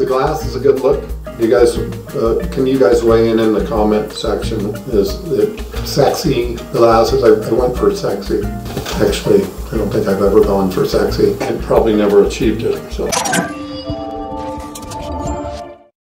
the glass is a good look. You guys, can you guys weigh in the comment section? Is it sexy glasses? I went for sexy. Actually, I don't think I've ever gone for sexy and probably never achieved it. So.